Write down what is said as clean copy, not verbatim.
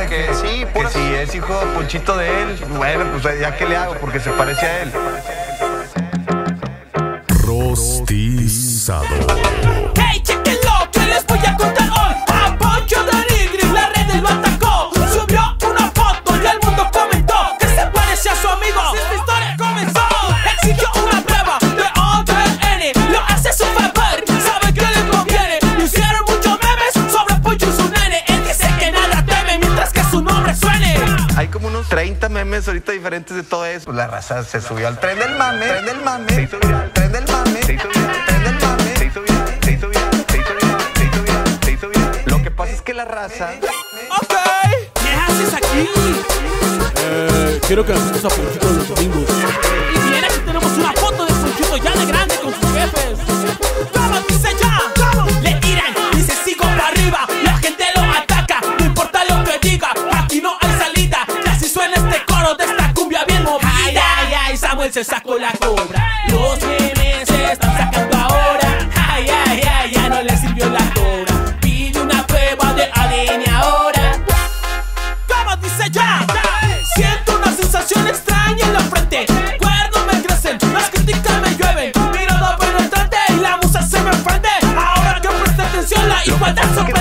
de que sí, que si es hijo de Ponchito de él, bueno, pues ya que le hago, porque se parece a él. Rostizado. Hey, chequenlo, que les voy a contar hoy. A Poncho de Nigris la red lo atacó. Subió una foto y el mundo comentó que se parece a su amigo. Esta historia comenzó. Exigió una prueba de OTN. Lo hace su favor, sabe que le conviene. Hicieron muchos memes sobre Poncho y su nene. Él dice que nada teme mientras que su nombre suene. Hay como unos 30 memes ahorita diferentes de todo eso. La raza se subió al tren del mame. Tren del mame. Se hizo viral. Tren del mame. Se hizo viral. Tren del mame. Se hizo viral. Se hizo viral. Se hizo viral. Se hizo viral. Se hizo viral. Lo que pasa es que la raza... Ok, ¿qué haces aquí? Quiero que asistas a Ponchito los domingos. Y bien, aquí tenemos una foto de Ponchito ya de grande con sus jefes. ¿Cómo dice ya? ¿Cómo? Le tiran, dice sigo para arriba. La gente lo ataca, no importa lo que diga. Aquí no hay salida, que así suena este coro de esta cumbia bien movida. Ay, ay, ay, Samuel se sacó la cobra. Los memes se están sacando ahora. Ay, ay, ay, ya no le sirvió la cobra. Pide una prueba de ADN ahora. ¿Cómo dice ya? Siento una sensación extraña en la frente. Cuernos me crecen, las críticas me llueven. Mirada penetrante y la musa se me prende. Ahora que presta atención, la igualdad sorprende.